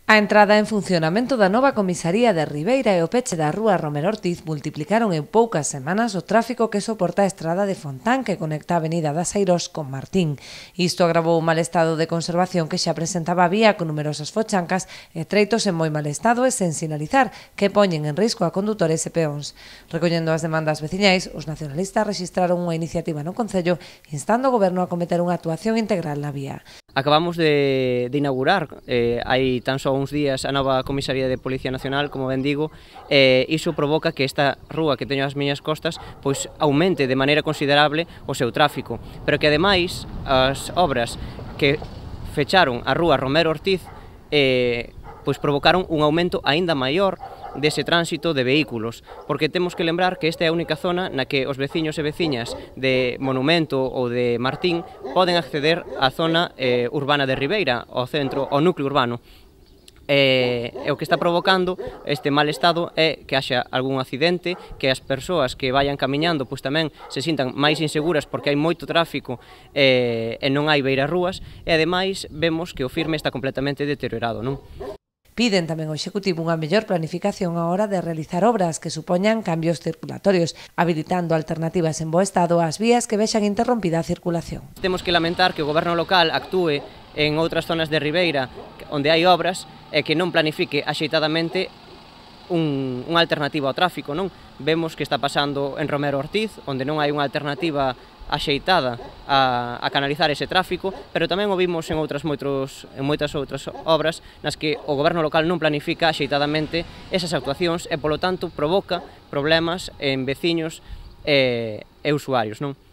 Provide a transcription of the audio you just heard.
A entrada en funcionamento da nova comisaría de Ribeira e o peche da rúa Romero Ortiz multiplicaron en poucas semanas o tráfico que soporta a estrada de Fontán que conecta a avenida das Airós con Martín. Isto agravou o mal estado de conservación que xa presentaba a vía con numerosas fochancas e treitos en moi mal estado e sen sinalizar que poñen en risco a condutores e peóns. Recollendo as demandas veciñais, os nacionalistas rexistraron unha iniciativa no Concello instando o Goberno a cometer unha actuación integral na vía. Acabamos de inaugurar hai tan só uns días a nova comisaría de Policía Nacional, como ben digo, e iso provoca que esta rúa que teño ás miñas costas pois aumente de maneira considerable o seu tráfico, pero que ademais as obras que fecharon a rúa Romero Ortiz pois provocaron un aumento aínda maior dese tránsito de vehículos, porque temos que lembrar que esta é a única zona na que os veciños e veciñas de Monumento ou de Martín poden acceder á zona urbana de Ribeira, ao centro, ao núcleo urbano. E o que está provocando este mal estado é que haxa algún accidente, que as persoas que vayan camiñando pois tamén se sintan máis inseguras porque hai moito tráfico e non hai beirarrúas, e ademais vemos que o firme está completamente deteriorado, non? Piden tamén ao Executivo unha mellor planificación á hora de realizar obras que supoñan cambios circulatorios, habilitando alternativas en bo estado ás vías que vexan interrompida a circulación. Temos que lamentar que o Goberno local actúe en outras zonas de Ribeira onde hai obras e que non planifique axeitadamente unha alternativa ao tráfico, non? Vemos que está pasando en Romero Ortiz, onde non hai unha alternativa axeitada a canalizar ese tráfico, pero tamén o vimos en moitas outras obras nas que o Goberno local non planifica axeitadamente esas actuacións e, polo tanto, provoca problemas en veciños e usuarios, non?